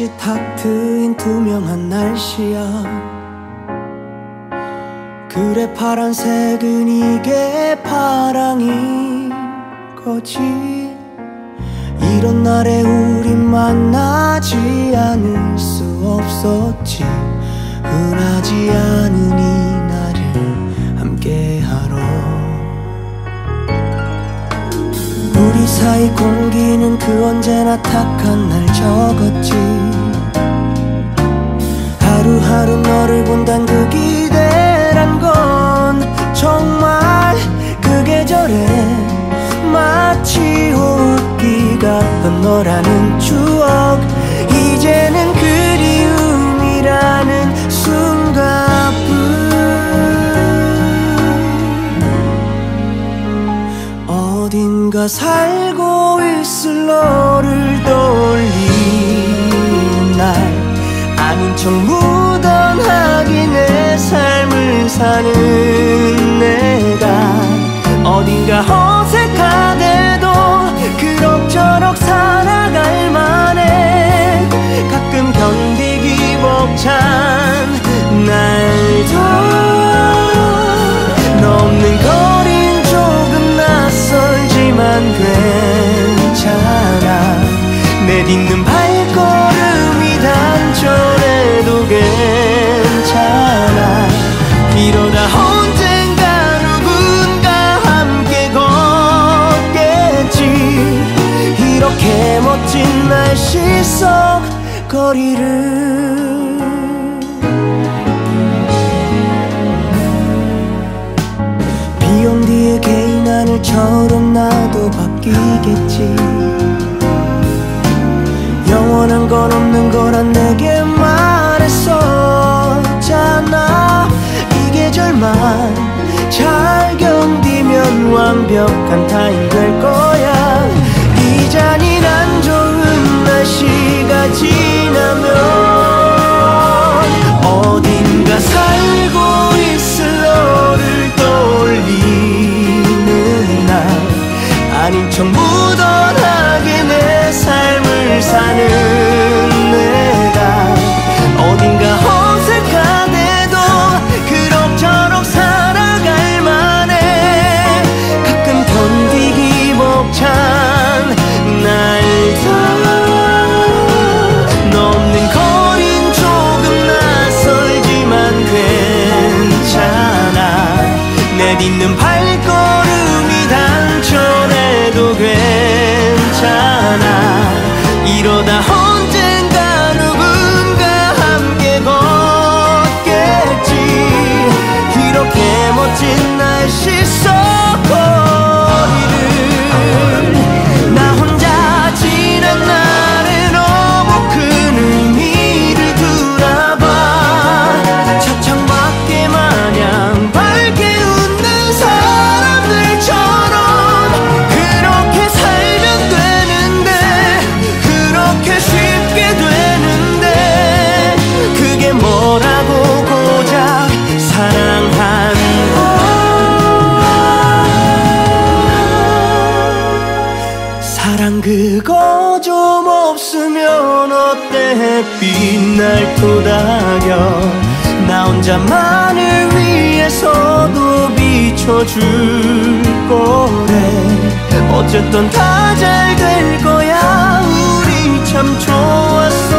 불빛이 탁 트인 투명한 날씨야. 그래 파란색은 이게 파랑인 거지. 이런 날에 우린 만나지 않을 수 없었지. 흔하지 않은 이 날을 함께하러. 우리 사이 공기는 그 언제나 탁한 날 적었지. 하루하루 너를 본단 그 기대란 건 정말 그 계절에 마치 호흡기 같던 너라는 추억. 이제는 그리움이라는 순간뿐. 어딘가 살고 있을 너를 떠올리는 날, 아닌 척 무던하게 내 삶을 사는 내가 어딘가 어색하게도 그럭저럭 살아갈 만해. 가끔 견디기 벅찬 날도 너 없는 거린 조금 낯설지만 괜찮아. 내딛는 발걸음이 단절해도 괜찮아. 이러다 언젠가 누군가 함께 걷겠지. 이렇게 멋진 날씨 속 거리를. 비 온 뒤에 개인 하늘처럼 나도 바뀌겠지. 영원한 건 없는 거란 내게 말했었잖아. 이 계절만 잘 견디면 완벽한 타임 될 거야. 이 잔인한 좋은 날씨가 지나면 어딘가 살고 있을 너를 떠올리는 날, 아닌 척 무던하게 내 삶을 사는 내가 어딘가 어색하게도 그럭저럭 살아갈 만해. 가끔 견디기 벅찬 날도 너 없는 거린 조금 낯설지만 괜찮아. 내딛는 발걸음이 단절해도 괜찮아. 이러다 언젠가 누군가 함께 걷겠지. 이렇게 멋진 날씨 속 거리를. 나 혼자 지난 날의 너무 큰 의미를 두라봐. 차창밖에 마냥 밝게 웃는 사람들처럼 그렇게 살면 되는데, 그렇게 쉽게 되는데, 그게 뭐라고 고작 사랑한다. 사랑 그거 좀 없으면 어때. 햇빛 날 토닥여 나 혼자만을 위해서도 비춰줄 거래. 어쨌든 다 잘 될 거야. 우리 참 좋았어.